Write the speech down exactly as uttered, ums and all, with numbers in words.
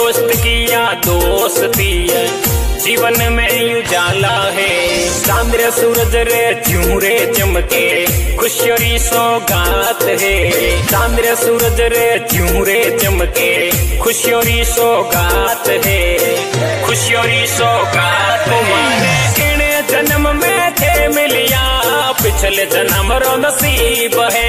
दोस्त किया दोस्ती है, जीवन में उजाला है। चांद रे सूरज रे ज्यों रे चमके, खुशियों सौगात है। चांद रे सूरज रे ज्यों रे चमके, खुशियों सौगात है, खुशियों सौगात है। इने जन्म में थे मिलिया, पिछले जन्म रो नसीब है।